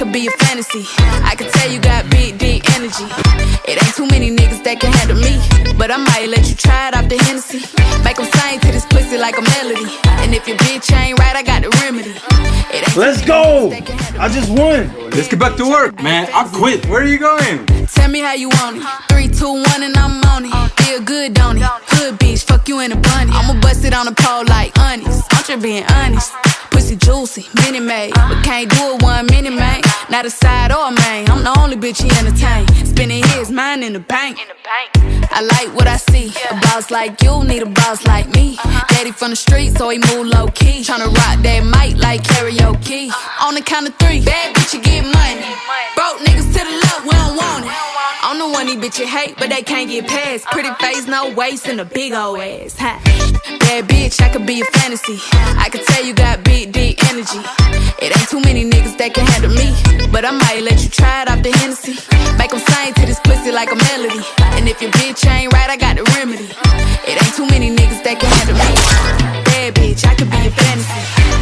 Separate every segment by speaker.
Speaker 1: could be a fantasy. I could tell you got big, deep energy. It ain't too many niggas that can handle me, but I might let you try it off the Hennessy. Make them sing to this pussy like a melody. And if your bitch ain't right, I got the remedy.
Speaker 2: Let's go! I just won.
Speaker 3: Let's get back to work, man. I quit. Where are you going?
Speaker 1: Tell me how you want it. 3, 2, 1 and I'm on it. Feel good, don't it? Hood bitch, fuck you in a bunny. I'ma bust it on the pole like honest. I'm just being honest. Pussy juicy, mini made, but can't do it 1 minute, man. Not a side or a main. I'm the only bitch he entertain. Spending his mind in the bank. I like what I see. A boss like you need a boss like me. Daddy from the street, so he move low key. Tryna rock that mic like karaoke. On the count of 3, bad bitch you get money. Broke niggas to the left, we don't want it. I'm the one these bitches hate, but they can't get past. Pretty face, no waist, and a big old ass. Bad bitch, I could be a fantasy. I could tell you got big, deep energy. It ain't too many niggas that can handle me, but I might let you try it off the Hennessy. Make them sing to this pussy like a melody. And if your bitch ain't right, I got the remedy. It ain't too many niggas that can handle me. Bad bitch, I could be a fantasy.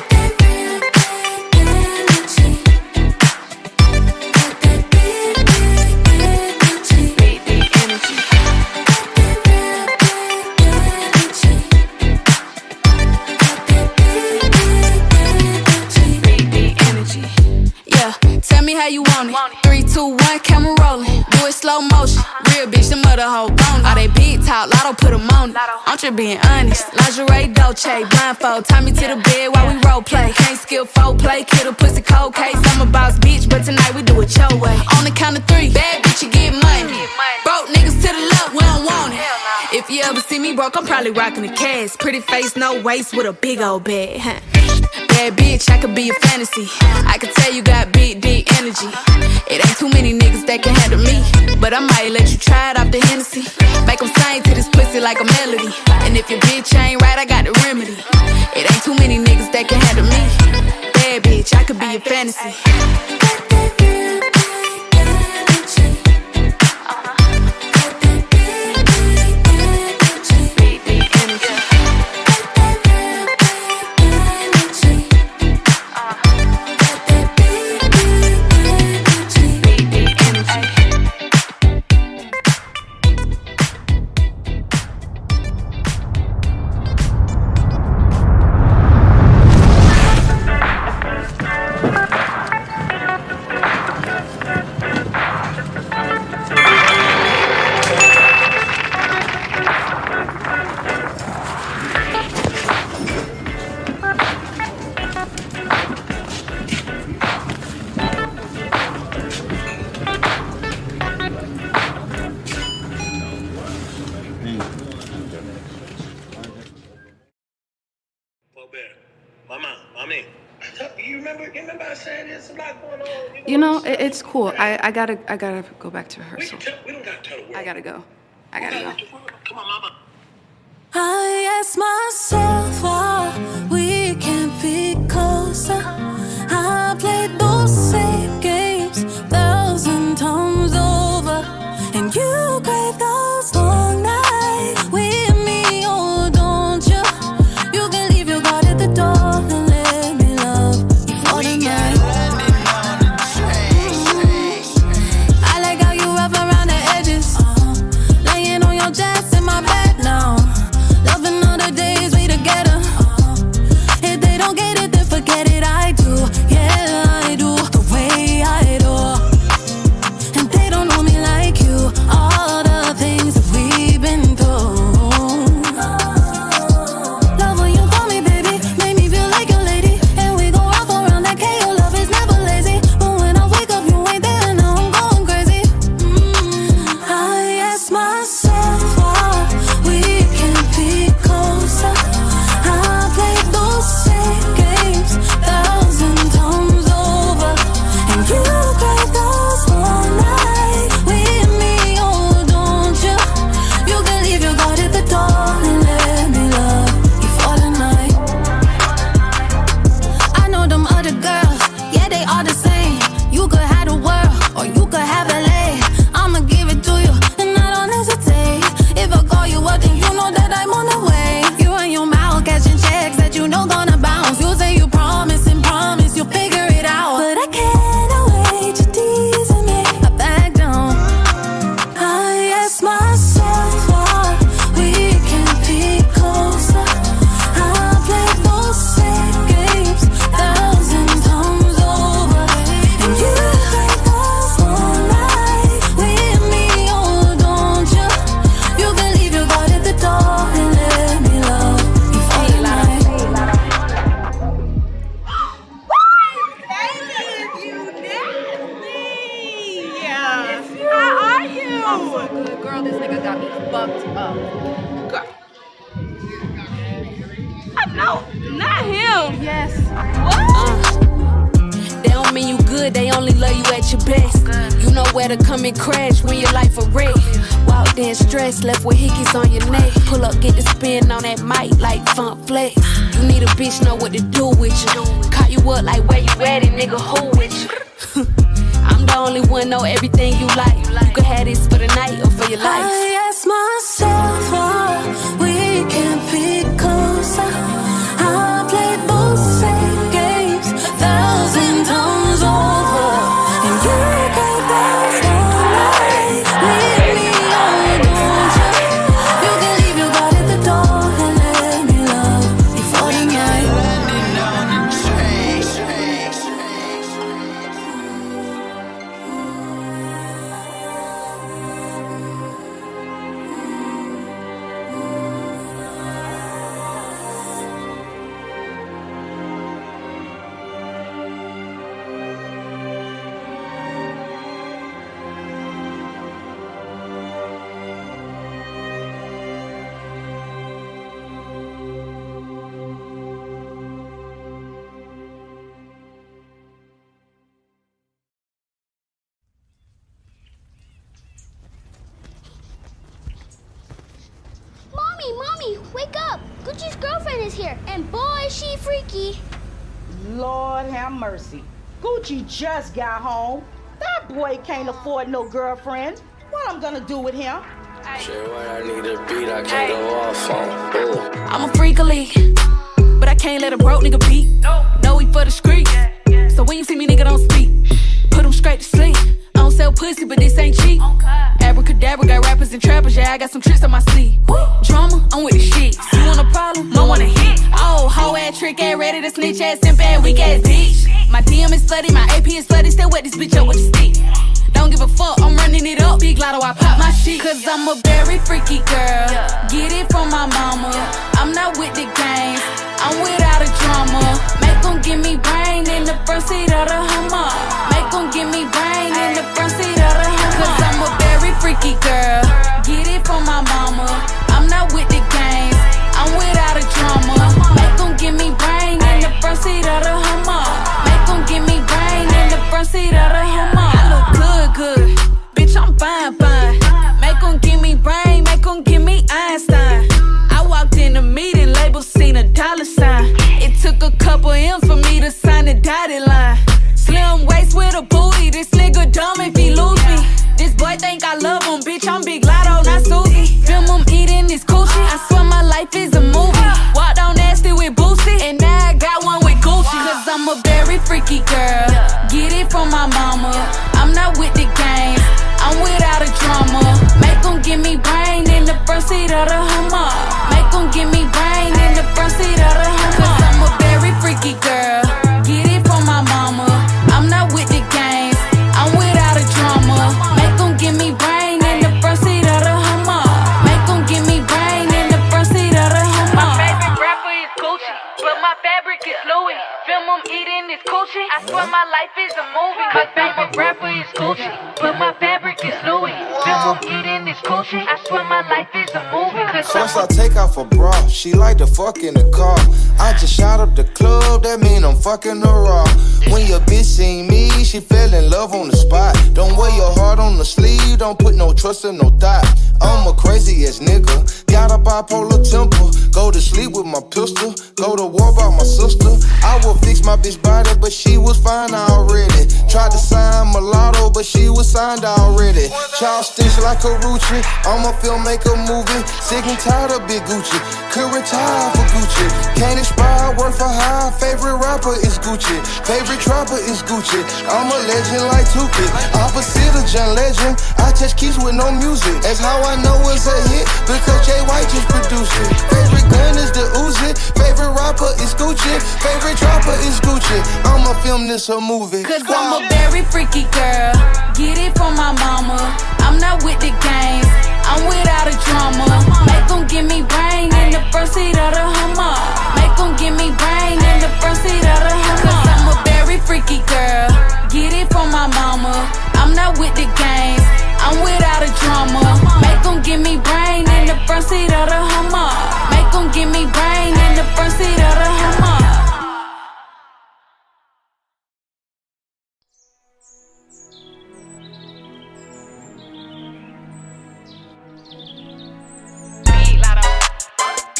Speaker 1: Tell me how you want it. 3, 2, 1, camera rolling. Do it slow motion. Real bitch, the mother hoe bone. All they big talk, lotto put them on it. I'm just being honest. Lingerie, Dolce, blindfold. Tie me to the bed while we role play. Can't skill foreplay, kill a pussy cold case. I'm a boss bitch, but tonight we do it your way. On the count of 3, bad bitch, you get money. Broke niggas to the left, we don't want it. If you ever see me broke, I'm probably rocking the cash. Pretty face, no waist, with a big old bag. Bad bitch, I could be a fantasy. I could tell you got big, deep energy. It ain't too many niggas that can handle me, but I might let you try it off the Hennessy. Make them sing to this pussy like a melody. And if your bitch ain't right, I got the remedy. It ain't too many niggas that can handle me. Bad bitch, I could be a fantasy.
Speaker 4: You remember I saying there's a lot going on?
Speaker 5: You know, it's cool. I gotta go back to rehearsal.
Speaker 4: We don't gotta tell the world.
Speaker 5: I gotta go.
Speaker 4: Come on, mama.
Speaker 6: I ask myself why we can't be closer. I played those same games 1,000 times over, and you crave those long nights with me. Oh, don't you? You can leave your guard at the door and let me love you for the night. I like how you wrap around the edges, laying on your chest in my bed now. Loving all the days we together. If they don't get it, then forget it. I do, yeah, I do. The way
Speaker 5: fucked up. Girl. I know, not him. Yes. What?
Speaker 7: They don't mean you good, they only love you at your best. You know where to come and crash when your life a wreck. Walked in stressed, left with hickeys on your neck. Pull up, get the spin on that mic like Funk Flex. You need a bitch, know what to do with you. Caught you up like where you at it, nigga, who with you? I'm the only one, know everything you like. You can have this for the night or for your life.
Speaker 6: I ask myself why we can't be closer. I played those same games 1,000 times over, and you gave that night. Leave me alone, don't you? You can leave your body at the door and let me love you for the night.
Speaker 8: Mommy, wake up! Gucci's girlfriend is here, and boy, is she freaky.
Speaker 9: Lord have mercy. Gucci just got home. That boy can't afford no girlfriend. What I'm gonna do with him?
Speaker 10: Shit, what I need a beat, I can't go off on. Ooh.
Speaker 7: I'm a freak of league, but I can't let a broke nigga beat. No, he for the streets. So when you see me, nigga, don't speak. Put him straight to sleep. I don't sell pussy, but this ain't cheap. Abracadabra, got rappers and trappers, yeah, I got some tricks on my sleeve. Drama, I'm with the shit. You want a problem? I want a hit. Oh, hoe ass, trick ass, ready to snitch ass, simp ass, weak ass bitch. My DM is slutty, my AP is slutty, still wet this bitch up with the stick. Don't give a fuck, I'm running it up, big lotto, I pop my shit. Cause I'm a very freaky girl, get it from my mama. I'm not with the games, I'm without a drama. Make them give me brain in the front seat of the Hummer. Make them give me brain in the front seat of the Hummer. Cause I'm a very freaky girl, get it from my mama. I'm not with the games, I'm without a drama. Make them give me brain in the front seat of the Hummer. Make them give me brain in the front seat of the Hummer. I look good, bitch, I'm fine. Make them give me brain, make them give me Einstein. I walked in the meeting, label seen a dollar sign. It took a couple M's for me to sign the dotted line. Slim waist with a booty, this nigga dumb if he lose me. This boy think I love him, bitch, I'm Big Lotto, not Susie. Film him eating this coochie, I swear my life is a movie. Walked on nasty with Boosie, and now I got one with Gucci. Cause I'm a very freaky girl, get it from my mama. I'm not with the games, I'm without a drama. Make them give me brain in the front seat of the Hummer. Make them give me brain in the front seat of the Hummer. Cause I'm a very freaky girl, get it from my mama. I'm not with the games, I'm without a drama. Make them give me brain in the front seat of the Hummer. Make them give me brain in the front seat of the Hummer. My favorite rapper is Gucci, but my fabric is Louis. Film him eating this coochie, I swear my life is a movie. My favorite rapper is Gucci, but my fabric is Louis. Film him eating this coochie, I swear my life is a movie.
Speaker 11: First I take off a bra, she like to fuck in the car. I just shot up the club, that mean I'm fucking her raw. When your bitch seen me, she fell in love on the spot. Don't wear your heart on the sleeve, don't put no trust in no thought. I'm a crazy ass nigga, got a bipolar temper. Go to sleep with my pistol, go to war by my sister. I will fix my bitch body, but she was fine already. Tried to sign mulatto, but she was signed already. Child stitch like a Rucci, I'm a filmmaker movie. Sick and tired of Big Gucci, could retire for Gucci. Can't expire, work for high. Favorite rapper is Gucci, favorite trapper is Gucci. I'm a legend like Tuki, opposite of John Legend. I touch keys with no music, that's how I know it's a hit, because Jay White just produced it. Favorite gun is the Uzi, favorite rapper is Gucci, favorite trapper is Gucci. I'ma film this a movie.
Speaker 7: Cause I'm a very freaky girl, get it from my mama. I'm not with the games, I'm without a drama. Make them give me brain in the front seat of the Hummer. Make them give me brain in the front seat of the Hummer. Cause I'm a very freaky girl, get it from my mama. I'm not with the games, I'm without a drama. Make them give me brain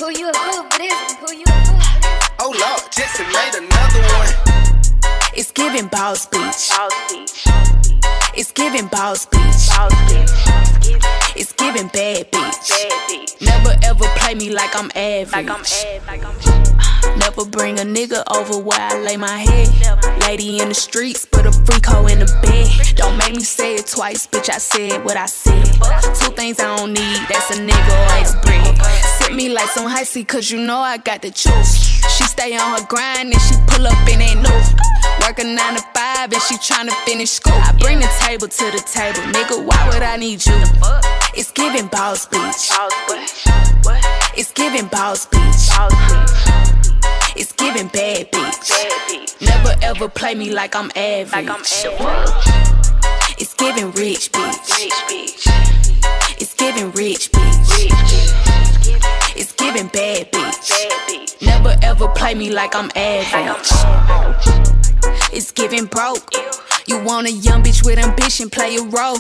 Speaker 8: pull you a fool for this, pull you a fool for this.
Speaker 11: Oh Lord, Jesse made another one.
Speaker 7: It's giving boss beach.
Speaker 12: Boss beach.
Speaker 7: It's giving boss beach.
Speaker 12: Boss beach.
Speaker 7: It's giving bad bitch.
Speaker 12: Bad bitch.
Speaker 7: Never ever play me like I'm average.
Speaker 12: Like I'm
Speaker 7: Never bring a nigga over where I lay my head. Lady in the streets, put a freak hoe in the bed. Don't make me say it twice, bitch, I said what I said. Two things I don't need, that's a nigga or ex bread. Sip me like some Hicey, cause you know I got the juice. She stay on her grind and she pull up in that new. Work a 9 to 5 and she tryna finish school. I bring the table to the table, nigga, why would I need you? It's giving boss beach. It's giving boss beach. It's giving bad bitch. Never ever play me like I'm average. It's giving rich bitch. It's giving rich bitch. It's giving bad bitch. Never ever play me like I'm average. It's giving broke. You want a young bitch with ambition, play a role.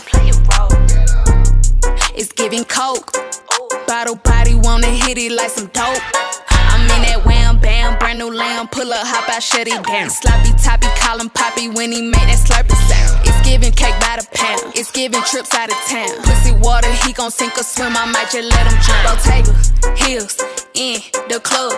Speaker 7: It's giving coke. Bottle body wanna hit it like some dope. I'm in that wham bam, brand new lamb. Pull up, hop out, shut it down. Sloppy toppy, call him Poppy when he make that slurpy sound. It's giving cake by the pound. It's giving trips out of town. Pussy water, he gon' sink or swim. I might just let him drown. Bottega, heels, in the club.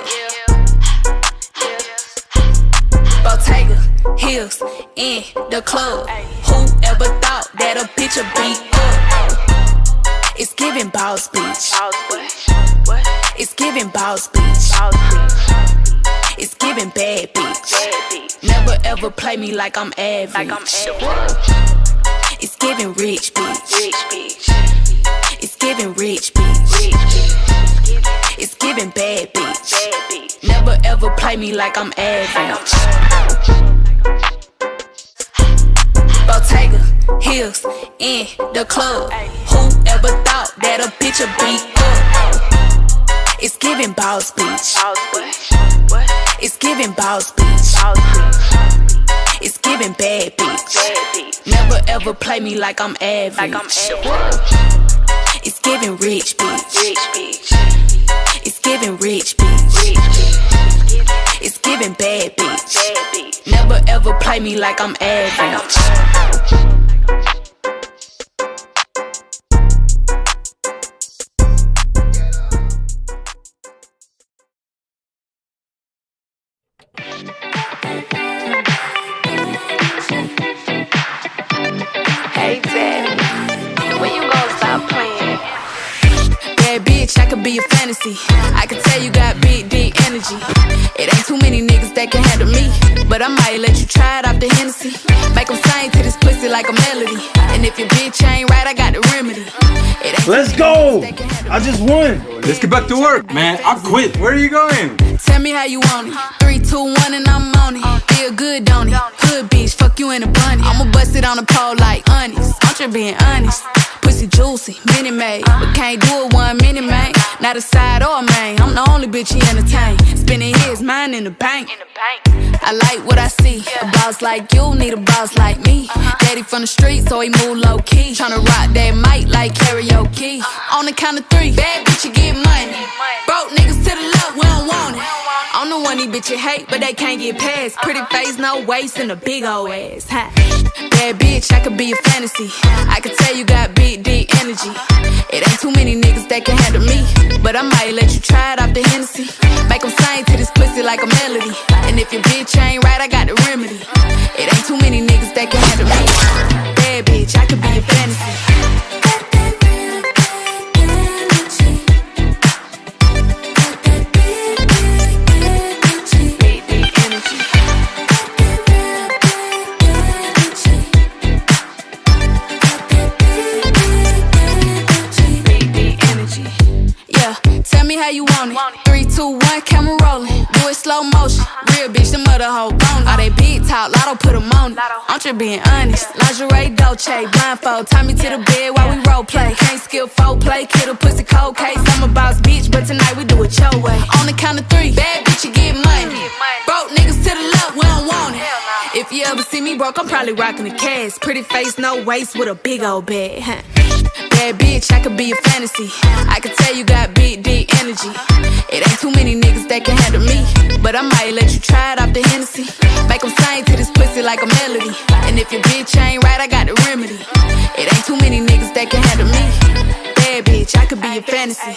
Speaker 7: Bottega, heels, in the club. Whoever thought that a bitch would be up? It's giving boss beach. It's giving boss beach. It's giving bad bitch. Never ever play me like I'm average. It's giving rich bitch. It's giving rich bitch. It's giving bad bitch. Never ever play me like I'm average. Bottega, heels, in the club. Whoever thought that a bitch would be up? It's giving boss beach. It's giving boss beach. It's giving bad bitch. Never ever play me like I'm average. It's giving rich bitch. It's giving rich bitch. It's giving bad bitch. Never ever play me like I'm average.
Speaker 12: Hey Daddy, when you gonna stop playing?
Speaker 1: Bad bitch, I could be a fantasy. I could tell you got big, deep energy. It ain't too many niggas that can handle me, but I might let you try it off the Hennessy. Make them sing to this pussy like a melody. And if your bitch ain't right, I got the remedy.
Speaker 2: Let's go! I just won!
Speaker 3: Let's get back to work, man. I quit. Where are you going?
Speaker 1: Tell me how you want it. 3, 2, 1 and I'm on it. Feel good, don't it? Hood bitch, fuck you in a bunny. I'ma bust it on the pole like honest. I'm just being honest. Pussy juicy, mini made, but can't do it 1 minute, man. Not a side or a main. I'm the only bitch he entertain. Spending his mind in the bank. I like what I see. A boss like you need a boss like me. Daddy from the street, so he move low key. Tryna rock that mic like karaoke. On the count of 3, bad bitch, you get money. Broke niggas to the left, we don't want it. I'm the one these bitches hate, but they can't get past. Pretty face, no waist, and a big old ass. Bad bitch, I could be a fantasy. I could tell you got big, deep energy. It ain't too many niggas that can handle me, but I might let you try it off the Hennessy. Make them sing to this pussy like a melody. And if your bitch ain't right, I got the remedy. It ain't too many niggas that can handle me. Bad bitch, I could be a fantasy. Tell me how you want it. 3, 2, 1, camera rolling. Do it slow motion. Real bitch, the mother hoe bone. All they big talk, lotto put them on it. I'm just being honest. Lingerie, Dolce, blindfold. Tie me to the bed while we role play. Can't skill foreplay, kid a pussy cold case. I'm a boss bitch, but tonight we do it your way. On the count of 3, bad bitch, you get money. Broke niggas to the left, we don't want it. If you ever see me broke, I'm probably rocking the cash. Pretty face, no waist, with a big old bag. Bad bitch, I could be a fantasy. I could tell you got big, deep energy. It ain't too many niggas that can handle me, but I might let you try it off the Hennessy. Make them sing to this pussy like a melody. And if your bitch ain't right, I got the remedy. It ain't too many niggas that can handle me. Bad bitch, I could be a fantasy.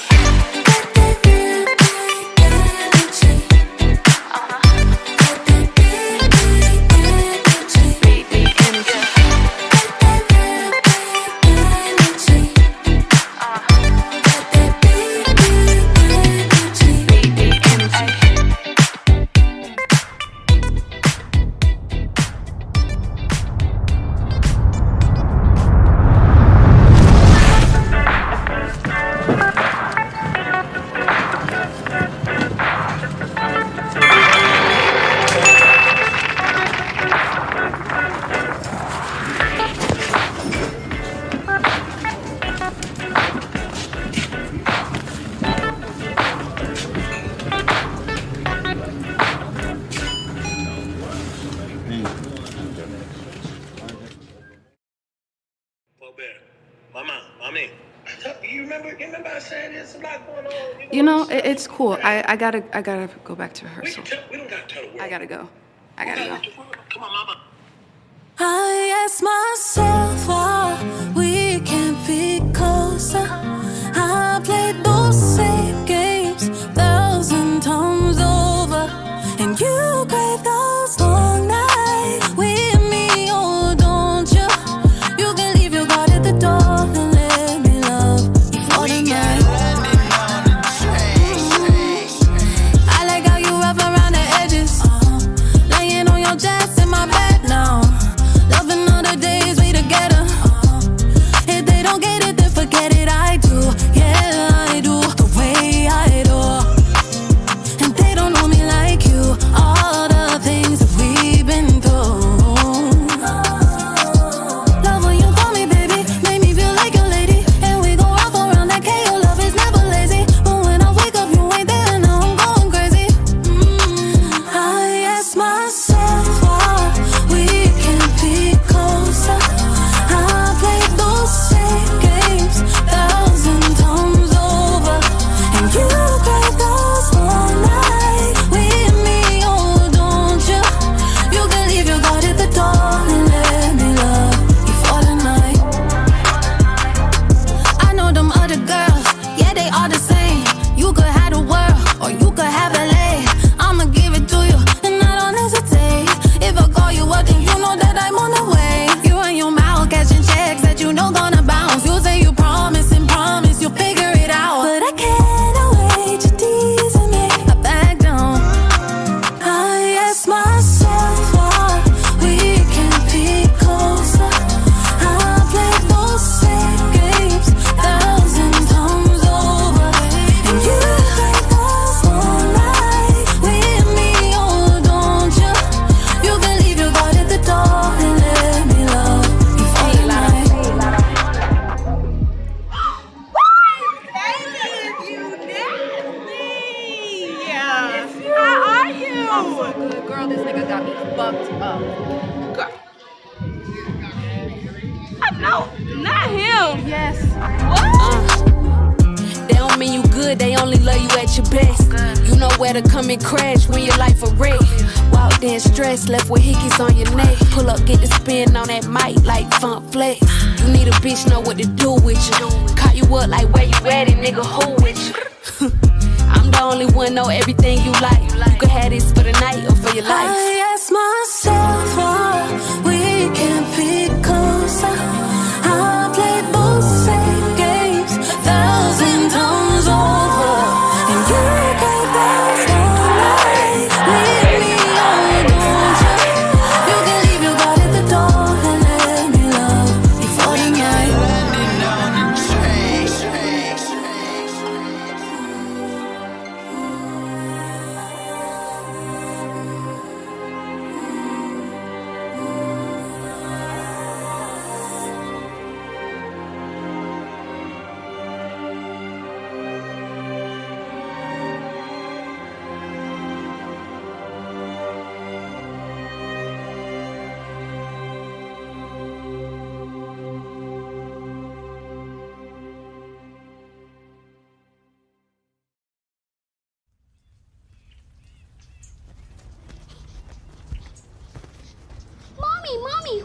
Speaker 5: You know, it's cool. I gotta go back to rehearsal. I gotta go.
Speaker 4: Come on, mama.
Speaker 6: I ask myself why we can't be closer. I played those same games 1,000 times over, and you crave those long nights with me. Oh, don't you? You can leave your guard at the door and let me love you for the night. I like how you wrap around the edges, laying on your chest in my bed now. Loving all the days we together. If they don't get it, then forget it. I do, yeah, I do. The way I do. And they don't know me like you. All the things that we've been through. Love when you call me baby, make me feel like a lady. And we go off around that K, your love is never lazy. But when I wake up, you ain't there, now I'm going crazy. I ask myself why we can't be closer. I played those same games 1,000 times over, and you crave those long nights with me. Oh, don't you? You can leave your guard at the door and let me love you for the night. I know them other girls, yeah, they all the same. You could have the world, or you could have LA. I'ma give it to you, and I don't hesitate. If I call you up, then you know that I'm on the way. You and your mouth catching checks that you know gonna bounce. You say you promise and promise you'll figure it out, but I can't wait, you're teasing me. I back down. I ask myself why we can't be closer. I played those same games 1,000 times over, and you crave those long nights with me. Oh, don't you? You can leave your guard at the door and let me love you for the night.
Speaker 5: How are you? I'm so good, girl. This nigga got me fucked up. Girl. I know, not him. Yes.
Speaker 7: They don't mean you good, they only love you at your best. You know where to come and crash when your life a wreck. Walked in stressed, left with hickeys on your neck. Pull up, get the spin on that mic like Funk Flex. You need a bitch, know what to do with you. Caught you up like where you at it, nigga, who with you? I'm the only one, know everything you like. You can have this for the night or for your life.
Speaker 6: I ask myself why we can't be closer. I played those same games 1,000 times over, and you crave those long nights with me. Oh, don't you? You can leave your guard at the door and let me love you for the night.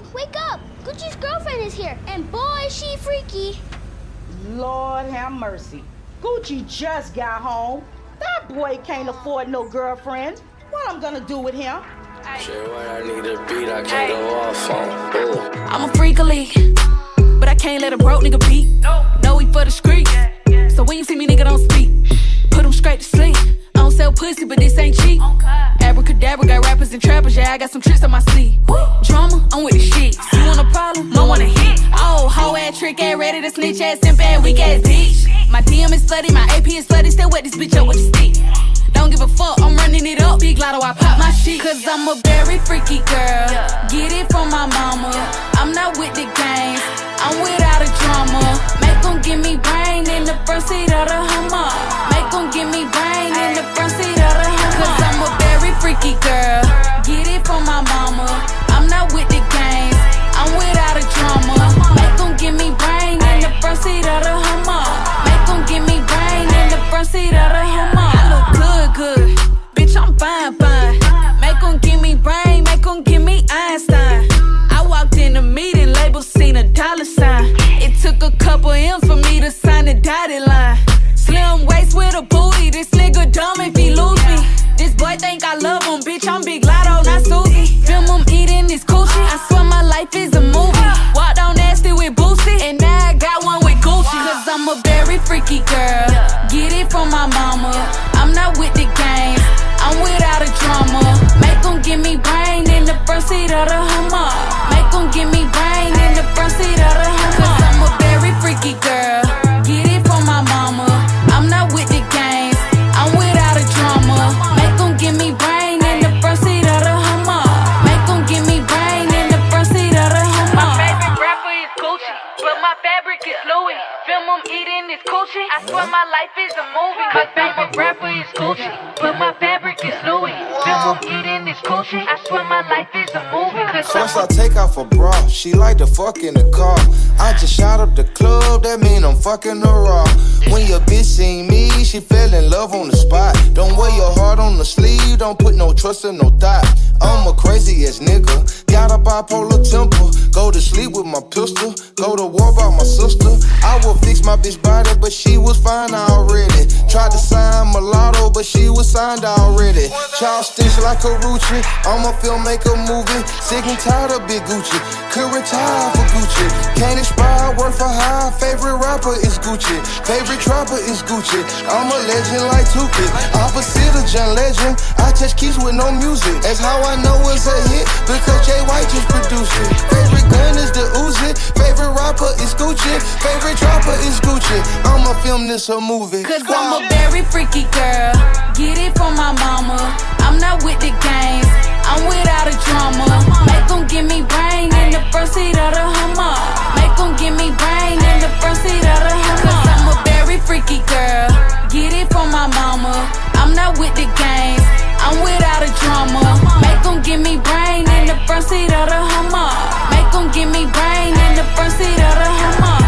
Speaker 8: wake up! Gucci's girlfriend is here, and boy, is she freaky.
Speaker 9: Lord have mercy. Gucci just got home. That boy can't afford no girlfriend. What I'm gonna do with him?
Speaker 10: Shit, when I need a beat, I can't go off on. Ooh.
Speaker 7: I'm a freak elite, but I can't let a broke nigga beat. No, he for the streets. So when you see me, nigga, don't speak. Put him straight to sleep. I don't sell pussy, but this ain't cheap. Abracadabra, got rappers and trappers, yeah, I got some tricks on my sleeve. Drama, I'm with the shit. You want a problem? I want a hit. Oh, hoe ass, trick ass, ready to snitch ass, simp ass, weak ass bitch. My DM is slutty, my AP is slutty, still wet this bitch up with the stick. Don't give a fuck, I'm running it up, big lotto, I pop my shit. Cause I'm a very freaky girl, get it from my mama. I'm not with the games, I'm without a drama. Make them give me brain in the front seat of the Hummer. Make them give me brain in the front seat of the Hummer. Cause I'm a very freaky girl, get it from my mama. I'm not with the games, I'm without a drama. Make them give me brain in the front seat of the Hummer. Make them give me brain in the front seat of the Hummer. I look good, bitch, I'm fine. Make them give me brain, make them give me Einstein. I walked in the meeting, label seen a dollar sign. It took a couple M's for me to sign the dotted line. Slim waist with a booty, this nigga dumb if he lose me. This boy think I love him, bitch, I'm Big Lotto, not Susie. Film him eating this coochie, I swear my life is a movie. Walked on nasty with Boosie, and now I got one with Gucci. Cause I'm a very freaky girl, get it from my mama. I'm not with the games, I'm without a drama. Make them give me brain in the front seat of the Hummer. Make them give me brain in the front seat of the Hummer. Cause I'm a very freaky girl, get it from my mama. I'm not with the games, I'm without a drama. Make them give me brain in the front seat of the Hummer. Make them give me brain in the front seat of the Hummer. My favorite rapper is Gucci, but my fabric is Louis. Film him eating this coochie, I swear my life is a movie. My favorite rapper is Gucci, but my fabric is Louis. Film him eating this coochie, I swear my life is a movie.
Speaker 11: First I take off a bra, she like to fuck in the car. I just shot up the club, that mean I'm fucking her raw. When your bitch seen me, she fell in love on the spot. Don't wear your heart on the sleeve, don't put no trust in no thought. I'm a crazy ass nigga, got a bipolar temper. Go to sleep with my pistol, go to war by my sister. I will fix my bitch body, but she was fine already. Tried to sign mulatto, but she was signed already. Child stitch like a Rucci, I'm a filmmaker movie. Sick and tired of Big Gucci, could retire for Gucci. Can't expire, work for high. Favorite rapper is Gucci, favorite trapper is Gucci. I'm a legend like Tuki, opposite of John Legend. I touch keys with no music, that's how I know it's a hit, because Jay White just produced it. Favorite gun is the Uzi, favorite rapper is Gucci, favorite trapper is Gucci. I'ma film this a movie.
Speaker 7: Cause I'm a very freaky girl, get it from my mama. I'm not with the games, I'm without a drama. Make them give me brain in the front seat of the Hummer. Make them give me brain in the front seat of the Hummer. Cause I'm a very freaky girl, get it from my mama. I'm not with the games, I'm without a drama. Make them give me brain in the front seat of the Hummer. Make them give me brain in the front seat of the Hummer.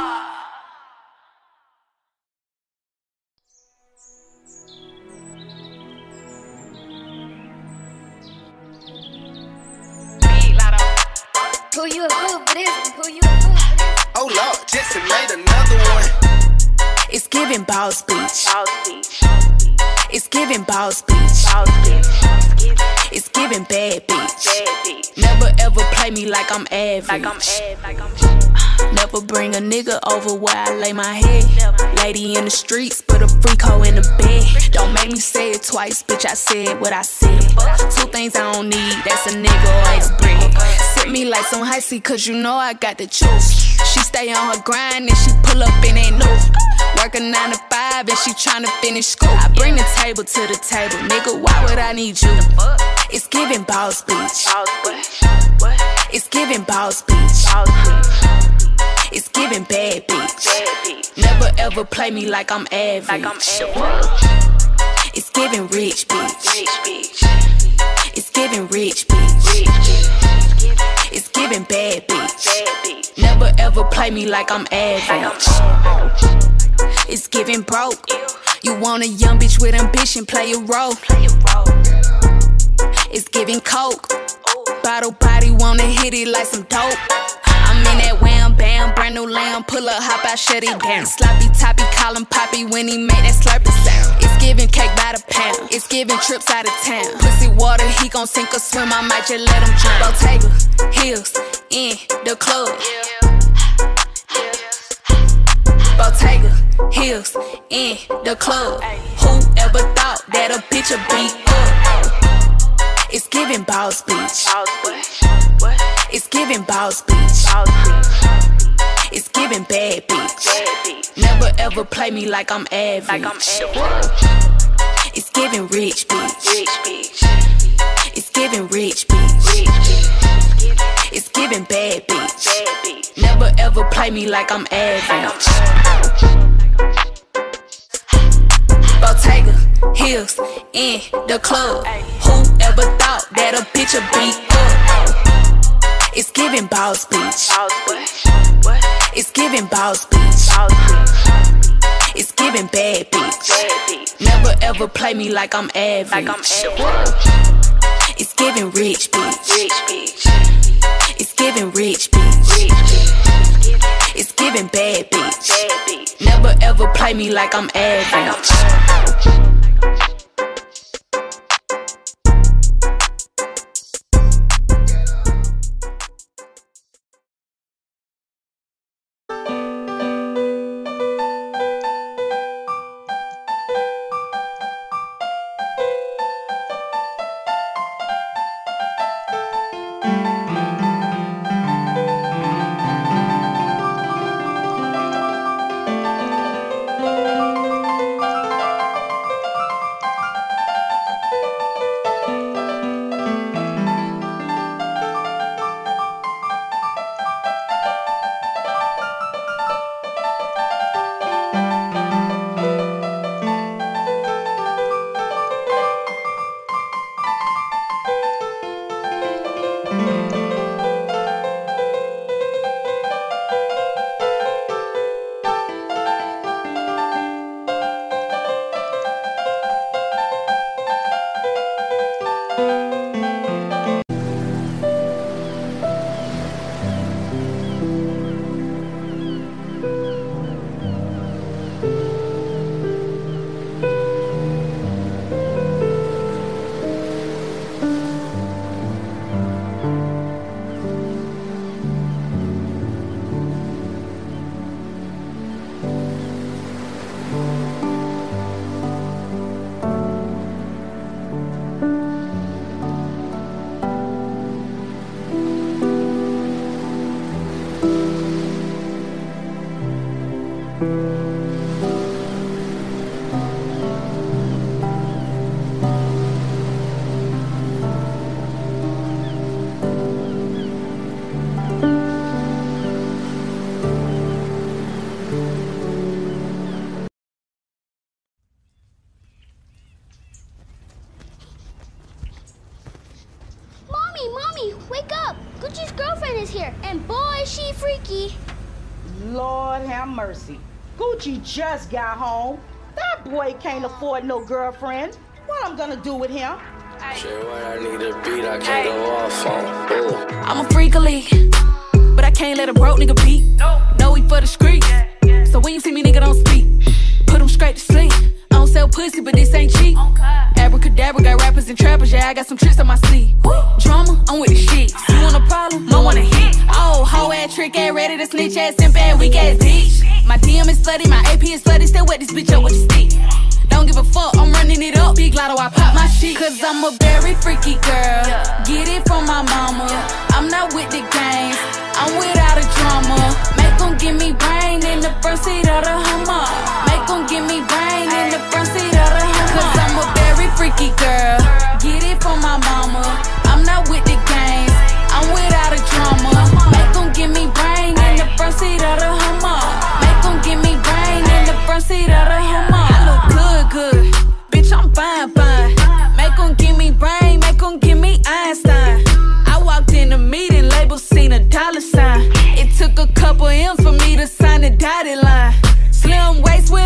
Speaker 8: Pull you a fool for this one, pull you a fool for this one.
Speaker 11: Oh Lord, just made another one.
Speaker 7: It's giving ball speech.
Speaker 12: Ball speech.
Speaker 7: It's giving ball speech.
Speaker 12: Ball speech.
Speaker 7: It's giving bad bitch.
Speaker 12: Bad bitch.
Speaker 7: Never ever play me like I'm average.
Speaker 12: Like I'm
Speaker 7: Never bring a nigga over where I lay my head. Lady in the streets, put a freak hoe in the bed. Don't make me say it twice, bitch, I said what I said. Two things I don't need, that's a nigga or his bread. Sip me like some Hicey, cause you know I got the juice. She stay on her grind and she pull up in that new. Work a 9 to 5 and she tryna finish school. I bring the table to the table, nigga, why would I need you? It's giving ball speech. It's giving ball speech. It's giving bad bitch. Never ever play me like I'm average. It's giving rich bitch. It's giving rich bitch. It's giving bad bitch. Never ever play me like I'm average. It's giving broke. You want a young bitch with ambition, play a role. It's giving coke.
Speaker 1: bottle body, wanna hit it like some dope. I'm in that wham bam, brand new lamb, pull up, hop out, shut it down. Sloppy toppy, call him Poppy when he make that slurpy sound. It's giving cake by the pound, it's giving trips out of town. Pussy water, he gon' sink or swim, I might just let him drown. Bottega, heels, in the club. Bottega, heels, in the club. Whoever thought that a bitch would be up? It's giving boss bitch. It's giving boss bitch. It's giving bad bitch. Never ever play me like I'm average. It's giving rich bitch. It's giving rich bitch. It's giving bad bitch. Never ever play me like I'm average. Bottega, heels, in the club. Whoever thought that a bitch would be up? It's giving boss bitch. It's giving boss bitch. It's giving bad bitch. Never ever play me like I'm average. It's giving rich bitch. It's giving rich bitch. It's giving bad bitch. Never ever play me like I'm average.
Speaker 8: Mommy, wake up! Gucci's girlfriend is here, and boy, is she freaky.
Speaker 9: Lord have mercy. Gucci just got home. That boy can't afford no girlfriend. What I'm gonna do with him?
Speaker 10: Shit, what I need a beat, I can't go off on. Ooh.
Speaker 7: I'm a freak of league, but I can't let a broke nigga beat. No, he for the streets. So when you see me, nigga, don't speak. Put him straight to sleep. I don't sell pussy, but this ain't cheap. Abracadabra, got rappers and trappers, yeah, I got some tricks on my sleeve. Drama, I'm with the shit. You want a problem? I want a hit. Oh, hoe ass, trick ass, ready to snitch ass, simp ass, weak ass bitch. My DM is slutty, my AP is slutty, still wet this bitch up with the stick. Don't give a fuck, I'm running it up, big lotto, I pop my shit. Cause I'm a very freaky girl, get it from my mama. I'm not with the games, I'm without a drama. Make them give me brain in the front seat of the Hummer. Make them give me brain in the front seat of the Hummer. Cause I'm a very freaky girl, get it from my mama. I'm not with the games, I'm without a drama. Make them give me brain in the front seat of the Hummer. Make them give me brain in the front seat of the Hummer. I look good, bitch, I'm fine. Make them give me brain, make them give me Einstein. I walked in the meeting, label seen a $sign. It took a couple M's for me to sign the dotted line. Slim waist with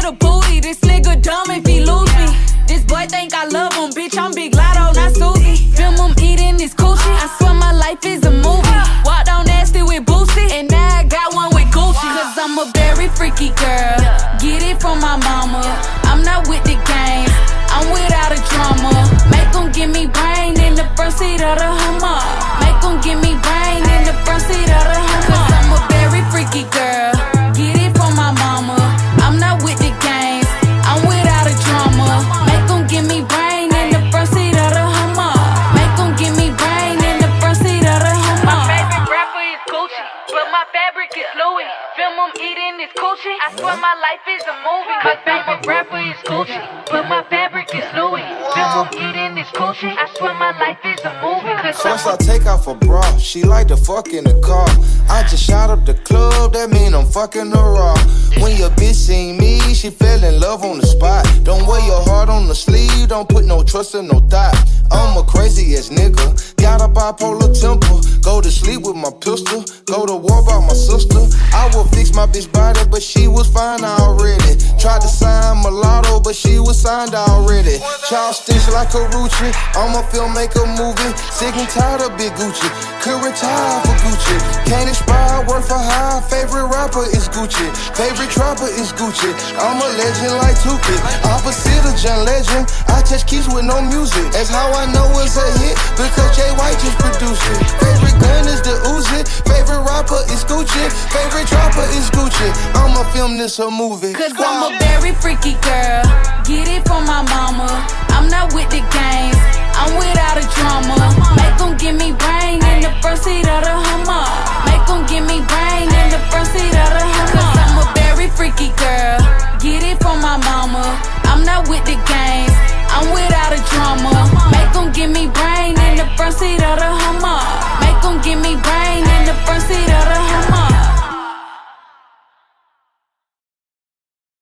Speaker 7: seat of the Hummer. Make them give me brain in the front seat of the Hummer. Cause I'm a very freaky girl, get it from my mama. I'm not with the games, I'm without a drama. Make them give me brain in the front seat of the Hummer. Make them give me brain in the front seat of the Hummer.
Speaker 12: My favorite rapper is Gucci, but my fabric is Louis. Film him eating his coochie, I swear my life is a movie. My favorite rapper is Gucci, but my fabric is Louis. Film him eating his coochie, I swear my life is a movie.
Speaker 11: First I take off her bra, she like to fuck in the car. I just shot up the club, that mean I'm fucking her raw. When your bitch seen me, she fell in love on the spot. Don't wear your heart on the sleeve, don't put no trust in no thought. I'm a crazy ass nigga, got a bipolar temper. Go to sleep with my pistol, go to war by my sister. I will fix my bitch body, but she was fine already. Tried to sign mulatto, but she was signed already. Child stitch like a Rucci, I'm a filmmaker movie. Sick and tired of Big Gucci, could retire for Gucci. Can't expire, work for high. Favorite rapper is Gucci, favorite trapper is Gucci. I'm a legend like Tuki, opposite of John Legend. I touch keys with no music, that's how I know it's a hit, because Jay White just produced it. Favorite gun is the Uzi, favorite rapper is Gucci, favorite trapper is Gucci. I'ma film this a movie.
Speaker 7: Cause I'm a very freaky girl, get it from my mama. I'm not with the games, I'm without a drama. Make them give me brain in the front seat of the Hummer. Make them give me brain in the front seat of the Hummer. Cause I'm a very freaky girl, get it from my mama. I'm not with the games,